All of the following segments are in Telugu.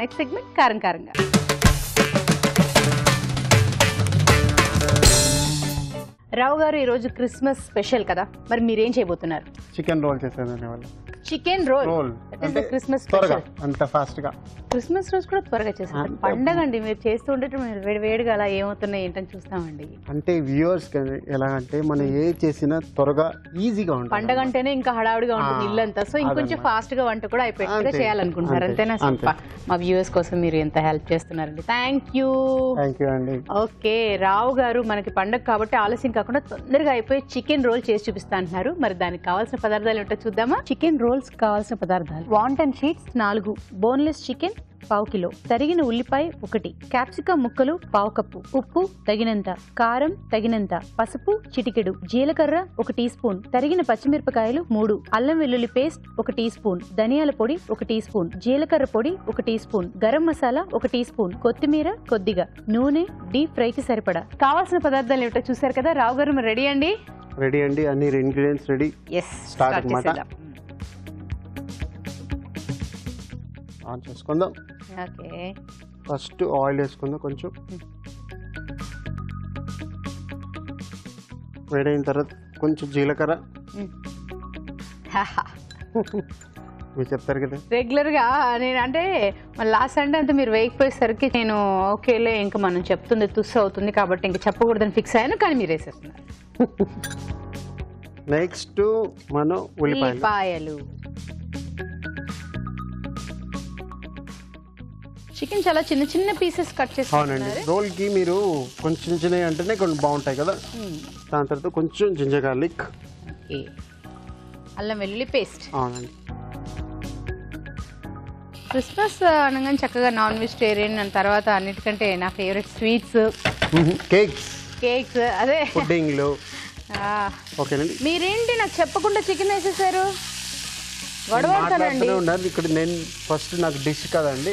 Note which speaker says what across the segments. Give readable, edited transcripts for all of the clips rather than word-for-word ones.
Speaker 1: నెక్స్ట్ సెగ్మెంట్ కారం కారంగా. రావు గారు ఈరోజు క్రిస్మస్ స్పెషల్ కదా, మరి మీరేం చేయబోతున్నారు?
Speaker 2: చికెన్ రోల్ చేసేదండి వాళ్ళు.
Speaker 1: చికెన్ రోల్ అంటే క్రిస్మస్
Speaker 2: త్వరగా అంత ఫాస్ట్ గా.
Speaker 1: క్రిస్మస్ రోజు కూడా త్వరగా చేస్తారు. పండగ అండి, మీరు చేస్తూ ఉంటే వేడి వేడిగా అలా ఏమవుతున్నాయి ఏంటని చూస్తామండి.
Speaker 2: అంటే వ్యూవర్స్ ఎలా అంటే మనం ఏ చేసినా త్వరగా ఈజీగా ఉంటుంది.
Speaker 1: పండగ అంటేనే ఇంకా హడావుడిగా ఉంటుంది ఇల్లంతా, సో ఇంకొంచెం ఫాస్ట్ గా వంట కూడా అయిపోయేట్టుగా చేయాలనుకుంటున్నారు అంతేనా? మా వ్యూవర్స్ కోసం మీరు ఎంత హెల్ప్ చేస్తున్నారండి, థ్యాంక్ యూ
Speaker 2: అండి.
Speaker 1: ఓకే, రావు గారు మనకి పండగ కాబట్టి ఆలస్యం కాకుండా తొందరగా అయిపోయి చికెన్ రోల్ చేసి చూపిస్తా అంటున్నారు. మరి దానికి కావాల్సిన పదార్థాలు ఏంటో చూద్దామా? చికెన్ రోల్స్ కావాల్సిన పదార్థాలు: వాంటన్ షీట్స్ 4, బోన్లెస్ చికెన్ 1/4 కిలో, తరిగిన ఉల్లిపాయ 1, క్యాప్సికమ్ ముక్కలు 1/2 కప్పు, ఉప్పు తగినంత, కారం తగినంత, పసుపు చిటికెడు, జీలకర్ర 1 టీ స్పూన్, తరిగిన పచ్చిమిరపకాయలు 3, అల్లం వెల్లుల్లి పేస్ట్ 1 టీ స్పూన్, ధనియాల పొడి 1 టీ స్పూన్, జీలకర్ర పొడి 1 teaspoon, garam masala 1 teaspoon, కొత్తిమీర కొద్దిగా, నూనె, డీప్ ఫ్రై కి సరిపడా. కావాల్సిన పదార్థాలు ఏమిటో చూసారు కదా. రావు గారు మరి రెడీ అండి?
Speaker 2: రెడీ అండి, అన్ని ఇంగ్రీడియంట్స్ రెడీ. స్టార్ట్ అన్నమాట. ఆన్ చేసుకుందాం.
Speaker 1: ఓకే,
Speaker 2: ఫస్ట్ ఆయిల్ వేసుకుందాం. కొంచెం వేడైన తర్వాత కొంచెం జీలకర్ర. మీరు చెప్తారు కదా
Speaker 1: రెగ్యులర్ గా, నేను అంటే లాస్ట్ సండే అంతా మీరు వేయకపోయేసరికి నేను ఓకేలే ఇంకా మనం చెప్తుంది తుస్సు అవుతుంది కాబట్టి ఇంకా చెప్పకూడదని ఫిక్స్ అయ్యాను, కానీ మీరు వేసేస్తున్నారు.
Speaker 2: నెక్స్ట్ మనం ఉల్లిపాయలు.
Speaker 1: చికెన్ చాలా చిన్న చిన్న పీసెస్ కట్
Speaker 2: అవునండి. రోల్ కి మీరు కొంచెం చిన్నవి అంటేనే కొంచెం బాగుంటాయి కదా. దాని తర్వాత కొంచెం జింజర్ గార్లిక్,
Speaker 1: అల్లం వెల్లుల్లి పేస్ట్.
Speaker 2: అవునండి.
Speaker 1: క్రిస్మస్ అనగానే చక్కగా నాన్ వెజిటేరియన్, అని తర్వాత అన్నిటికంటే నా ఫేవరెట్ స్వీట్స్, కేక్స్, అదే
Speaker 2: పుడ్డింగ్లు. ఓకేనండి.
Speaker 1: మీరేంటి నాకు చెప్పకుండా చికెన్ వేసేసారు? గొడవడతానండి
Speaker 2: ఇక్కడ. నేను ఫస్ట్ నాకు డిష్ కదండి,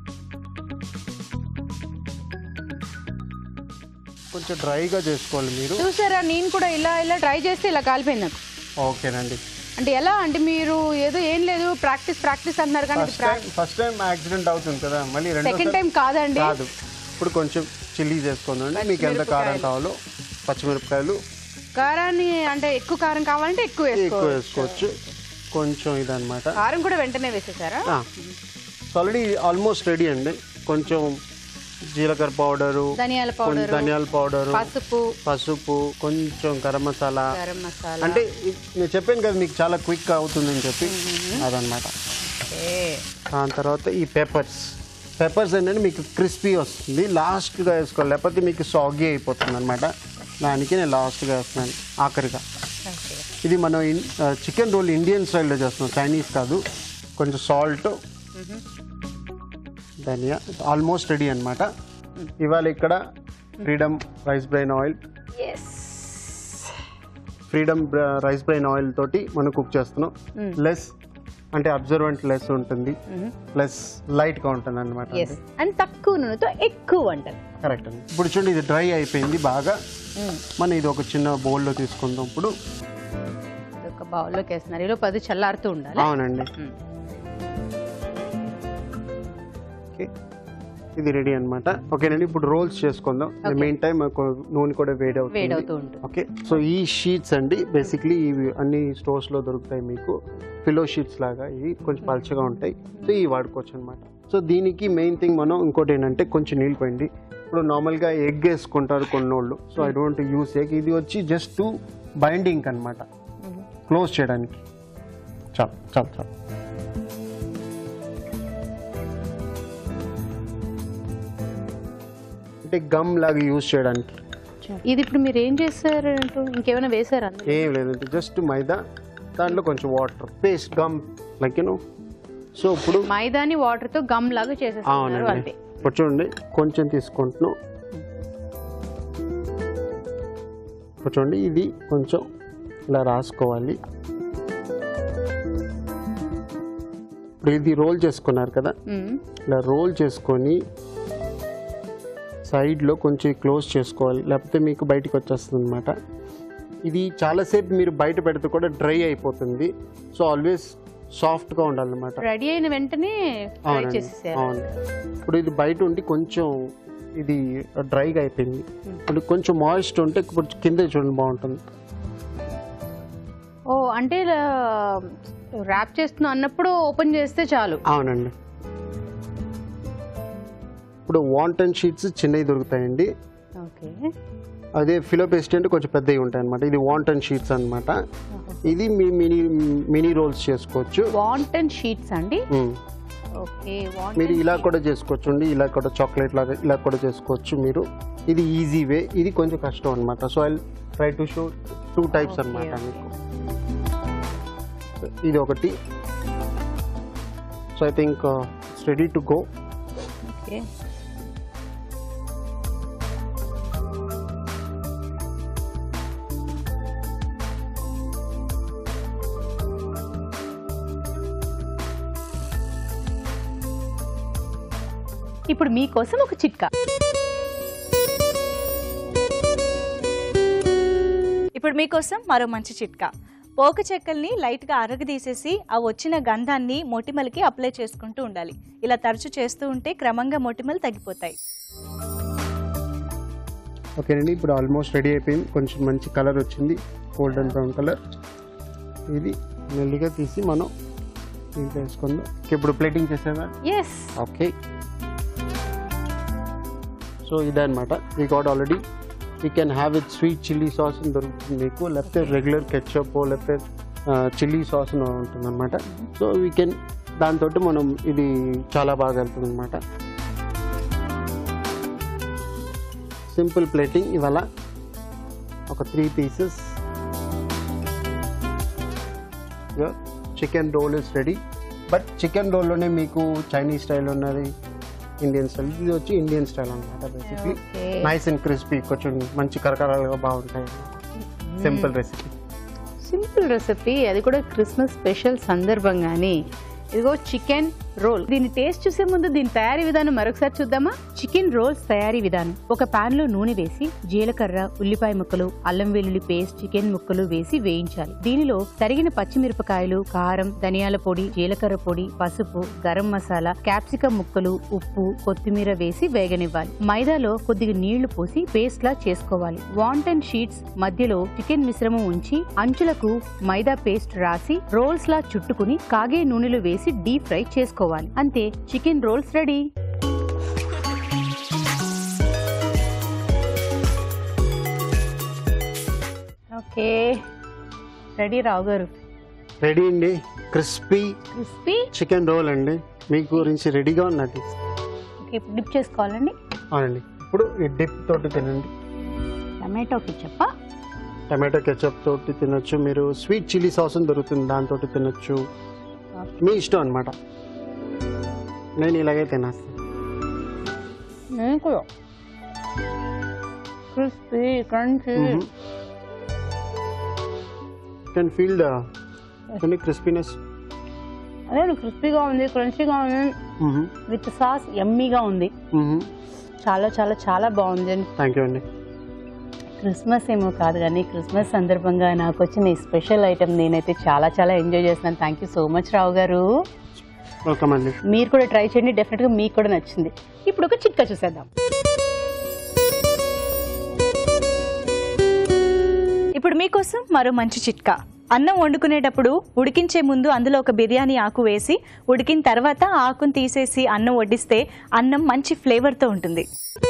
Speaker 2: కొంచెం డ్రైగా చేసుకోవాలి మీరు.
Speaker 1: చూసారా, నేను కూడా ఇలా ఇలా ట్రై చేస్తే ఇలా కాలిపోయింది నాకు.
Speaker 2: ఓకేనండి.
Speaker 1: అంటే ఎలా అంటే మీరు ఏదో ఏం లేదు ప్రాక్టీస్ అంటున్నారు, కానీ
Speaker 2: ఫస్ట్ టైం యాక్సిడెంట్ అవుతుంది కదా, మళ్ళీ
Speaker 1: సెకండ్ టైం కాదండి.
Speaker 2: కాదు. ఇప్పుడు కొంచెం చిల్లీ చేసుకోండి. మీకు ఎంత కారం కావాలో, పచ్చిమిరపకాయలు.
Speaker 1: కారాన్ని అంటే ఎక్కువ కారం కావాలంటే ఎక్కువ
Speaker 2: వేసుకోవచ్చు. కొంచెం ఇదన్నమాట.
Speaker 1: కారం కూడా వెంటనే వేసేసారా?
Speaker 2: ఆల్రెడీ ఆల్మోస్ట్ రెడీ అండి. కొంచెం జీలకర్ర పౌడరు, ధనియాల పౌడరు, పసుపు, కొంచెం గరం మసాలా. అంటే నేను చెప్పాను కదా మీకు చాలా క్విక్ అవుతుందని చెప్పి, అదనమాట. దాని తర్వాత ఈ పెప్పర్స్ ఏంటంటే మీకు క్రిస్పీ వస్తుంది, లాస్ట్గా వేసుకోవాలి, లేకపోతే మీకు సాగీ అయిపోతుంది అనమాట. దానికి నేను లాస్ట్గా వేస్తున్నాను, ఆఖరిగా. ఇది మనం చికెన్ రోల్ ఇండియన్ స్టైల్లో చేస్తున్నాం, చైనీస్ కాదు. కొంచెం సాల్ట్, ధనియా. ఆల్మోస్ట్ రెడీ అనమాట. ఇవాళ ఇక్కడ ఫ్రీడమ్ రైస్ బ్రెయిన్ ఆయిల్ తోటి మనం కుక్ చేస్తున్నాం. లెస్ అంటే అబ్జర్వెంట్ లెస్ ఉంటుంది, ప్లస్ లైట్ గా ఉంటుంది అనమాట.
Speaker 1: అండ్ తక్కువ నూనెతో ఎక్కువ వంటలు.
Speaker 2: కరెక్ట్ అండి. ఇప్పుడు చూడండి, ఇది డ్రై అయిపోయింది బాగా. మనం ఇది ఒక చిన్న బౌల్లో తీసుకుందాం. ఇప్పుడు
Speaker 1: ఒక బౌల్లోకి వేస్తున్నారు, ఈలో 10 చల్లారుతూ ఉండాలి.
Speaker 2: అవునండి. ఇది రెడీ అనమాట. ఓకేనండి. ఇప్పుడు రోల్స్ చేసుకుందాం. మెయిన్ టైం నూనె కూడా వేడి అవుతుంది. ఓకే, సో ఈ షీట్స్ అండి బేసిక్లీ ఇవి అన్ని స్టోర్స్ లో దొరుకుతాయి మీకు. పిల్లో షీట్స్ లాగా ఇవి కొంచెం పలుచగా ఉంటాయి, సో ఇవి వాడుకోవచ్చు అనమాట. సో దీనికి మెయిన్ థింగ్ మనం ఇంకోటి ఏంటంటే కొంచెం నీళ్ళు పోయింది. ఇప్పుడు నార్మల్గా ఎగ్ వేసుకుంటారు కొన్నోళ్ళు, so I don't use egg. ఇది వచ్చి జస్ట్ బైండింగ్ అనమాట, క్లోజ్ చేయడానికి. చాలు చాలు చాలు. అంటే గమ్ లాగా యూజ్ చేయడానికి.
Speaker 1: ఇది ఇప్పుడు మీరు ఏం చేస్తారు? ఇంకేమైనా వేసారా?
Speaker 2: ఏం లేదంటే జస్ట్ మైదా, దాంట్లో కొంచెం water, paste, gum like you know. So ఇప్పుడు
Speaker 1: మైదాని వాటర్ తో గమ్ లాగా చేసేస్తున్నారు అంతే.
Speaker 2: ఇప్పుడు చూడండి, కొంచెం తీసుకుంటున్నాం. ఇప్పుడు చూడండి, ఇది కొంచెం ఇలా రాసుకోవాలి. ఇప్పుడు ఇది రోల్ చేసుకున్నారు కదా, ఇలా రోల్ చేసుకొని సైడ్లో కొంచెం క్లోజ్ చేసుకోవాలి, లేకపోతే మీకు బయటకు వచ్చేస్తుంది అనమాట. ఇది చాలాసేపు మీరు బయట పెడితే కూడా డ్రై అయిపోతుంది. సో ఆల్వేస్ సాఫ్ట్గా ఉండాలన్నమాట.
Speaker 1: రెడీ అయిన వెంటనే ఫ్రై చేసేసారు.
Speaker 2: అవును. ఇప్పుడు ఇది బయట ఉండి కొంచెం ఇది డ్రైగా అయిపోయింది. ఇప్పుడు కొంచెం మాయిస్ట్ ఉంటే కొంచెం కింద చూడండి బాగుంటుంది.
Speaker 1: ఓ అంటే ర్యాప్ చేస్తున్నా అన్నప్పుడు ఓపెన్ చేస్తే చాలు.
Speaker 2: అవునండి. ఇప్పుడు వాంటన్ షీట్స్ చిన్నవి దొరుకుతాయండి.
Speaker 1: ఓకే.
Speaker 2: అదే ఫిలో పేస్ట్రీ అంటే కొంచెం పెద్దవి ఉంటాయి అనమాట. ఇది వాంటన్ షీట్స్ అనమాట. ఇది మీ మినీ రోల్స్ చేసుకోవచ్చు.
Speaker 1: వాంటన్ షీట్స్ అండి. ఓకే.
Speaker 2: మీరు ఇలా కూడా చేసుకోవచ్చు అండి. ఇలా కూడా చాక్లెట్ లాగా ఇలా కూడా చేసుకోవచ్చు మీరు. ఇది ఈజీ వే, ఇది కొంచెం కష్టం అనమాట. So I try to show 2 types అనమాట మీకు. ఇది ఒకటి. So I think it's ready to go.
Speaker 1: Okay. ఇప్పుడు మీకోసం ఒక చిట్కా.
Speaker 3: ఇప్పుడు మీకోసం మరో మంచి చిట్కా. పోక చెక్కల్ని లైట్గా అరగదీసేసి ఆ వచ్చిన గంధాన్ని మొటిమలకి అప్లై చేసుకుంటూ ఉండాలి. ఇలా తరచు చేస్తూ ఉంటే క్రమంగా మొటిమలు తగ్గిపోతాయి.
Speaker 2: ఓకేనండి. ఇప్పుడు ఆల్మోస్ట్ రెడీ అయిపోయింది. కొంచెం మంచి కలర్ వచ్చింది, గోల్డెన్ బ్రౌన్ కలర్. ఇది మెల్లిగా తీసి మనం దీంట్లో వేసుకుందాం. ఇప్పుడు ప్లేటింగ్ చేసేదా?
Speaker 1: ఎస్.
Speaker 2: ఓకే. సో ఇదే అనమాట. We got already. We can have with sweet chilli sauce దొరుకుతుంది మీకు, లేకపోతే రెగ్యులర్ కెచప్ లేకపోతే చిల్లీ సాస్ ఉంటుంది అనమాట. సో వీ కెన్ దాంతో మనం ఇది చాలా బాగా వెళ్తుంది అనమాట. Simple plating. ఇవాళ ఒక 3 pieces chicken roll is ready. But chicken రోల్లోనే మీకు చైనీస్ స్టైల్ ఉన్నది, ఇండియన్ స్టైల్. ఇది వచ్చి ఇండియన్ స్టైల్ అనమాట. బేసిక్లీ నైస్ అండ్ క్రిస్పీ, కొంచెం మంచి కరకరాలుగా బాగుంటాయి. సింపుల్ రెసిపీ, అది కూడా క్రిస్మస్ స్పెషల్ సందర్భంగానే.
Speaker 1: ఇదిగో చికెన్ రోల్. దీని టేస్ట్ చూసే ముందు దీని తయారీ విధానం మరొకసారి చూద్దామా? చికెన్ రోల్స్ తయారీ విధానం. ఒక పాన్ లో నూనె వేసి జీలకర్ర, ఉల్లిపాయ ముక్కలు, అల్లం వెల్లుల్లి పేస్ట్, చికెన్ ముక్కలు వేసి వేయించాలి. దీనిలో తరిగిన పచ్చిమిరపకాయలు, కారం, ధనియాల పొడి, జీలకర్ర పొడి, పసుపు, గరం మసాలా, క్యాప్సికం ముక్కలు, ఉప్పు, కొత్తిమీర వేసి వేగనివ్వాలి. మైదాలో కొద్దిగా నీళ్లు పోసి పేస్ట్ లా చేసుకోవాలి. వాంటన్ షీట్స్ మధ్యలో చికెన్ మిశ్రమం ఉంచి అంచులకు మైదా పేస్ట్ రాసి రోల్స్ లా చుట్టుకుని కాగే నూనెలో వేసి డీప్ ఫ్రై చేసుకోవాలి. అంతే, chicken rolls ready. Okay, ready Rao గారు.
Speaker 2: రెడీ అండి. క్రిస్పీ చికెన్ రోల్ అండి మీ గురించి రెడీగా ఉన్నది.
Speaker 1: ఓకే, ఇప్పుడు డిప్ చేసుకోవాలండి.
Speaker 2: అవునండి. ఇప్పుడు ఈ డిప్ తోటి తినండి. టమాటో కెచప్ తోటి తినొచ్చు మీరు. స్వీట్ చిల్లీ సాస్ దొరుకుతుంది, దాంతో తినొచ్చు. మీ ఇష్టం అనమాట. నేను ఇలాగే తినేస్తాను.
Speaker 1: Crispy, crunchy.
Speaker 2: Can feel the crispiness.
Speaker 1: అదే క్రిస్పీగా ఉంది, క్రంచీగా ఉంది, విత్ సాస్ యమ్మీగా ఉంది. చాలా చాలా చాలా బాగుంది.
Speaker 2: థ్యాంక్ యూ అండి.
Speaker 1: క్రిస్మస్ ఏమో కాదు కానీ క్రిస్మస్ సందర్భంగా నాకు వచ్చిన ఈ స్పెషల్ ఐటమ్ నేనైతే చాలా చాలా ఎంజాయ్ చేస్తున్నాను. Thank you so much Rao గారు.
Speaker 2: వెల్కమ్ అండి.
Speaker 1: మీరు కూడా ట్రై చేయండి, డెఫినెట్గా మీకు కూడా నచ్చింది. ఇప్పుడు ఒక చిట్కా చూసేద్దాం.
Speaker 3: ఇప్పుడు మీకోసం మరో మంచి చిట్కా. అన్నం వండుకునేటప్పుడు ఉడికించే ముందు అందులో ఒక బిర్యానీ ఆకు వేసి ఉడికిన తర్వాత ఆకును తీసేసి అన్నం వడ్డిస్తే అన్నం మంచి ఫ్లేవర్తో ఉంటుంది.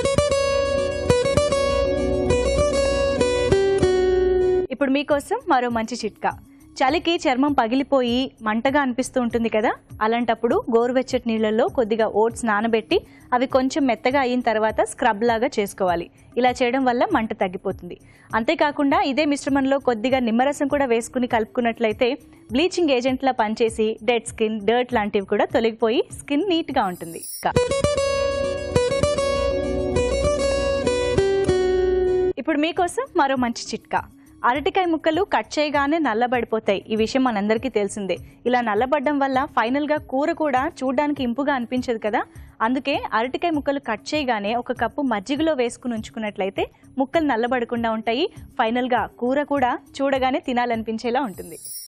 Speaker 3: ఇప్పుడు మీకోసం మరో మంచి చిట్కా. చలికి చర్మం పగిలిపోయి మంటగా అనిపిస్తూ ఉంటుంది కదా, అలాంటప్పుడు గోరువెచ్చటి నీళ్ళల్లో కొద్దిగా ఓట్స్ నానబెట్టి అవి కొంచెం మెత్తగా అయిన తర్వాత స్క్రబ్ లాగా చేసుకోవాలి. ఇలా చేయడం వల్ల మంట తగ్గిపోతుంది. అంతేకాకుండా ఇదే మిశ్రమంలో కొద్దిగా నిమ్మరసం కూడా వేసుకుని కలుపుకున్నట్లయితే బ్లీచింగ్ ఏజెంట్లా పనిచేసి డెడ్ స్కిన్, డర్ట్ లాంటివి కూడా తొలగిపోయి స్కిన్ నీట్గా ఉంటుంది. ఇప్పుడు మీకోసం మరో మంచి చిట్కా. అరటికాయ ముక్కలు కట్ చేయగానే నల్లబడిపోతాయి. ఈ విషయం మనందరికీ తెలిసిందే. ఇలా నల్లబడడం వల్ల ఫైనల్గా కూర కూడా చూడడానికి ఇంపుగా అనిపించదు కదా. అందుకే అరటికాయ ముక్కలు కట్ చేయగానే 1 కప్పు మజ్జిగలో వేసుకుని ఉంచుకున్నట్లయితే ముక్కలు నల్లబడకుండా ఉంటాయి. ఫైనల్గా కూర కూడా చూడగానే తినాలనిపించేలా ఉంటుంది.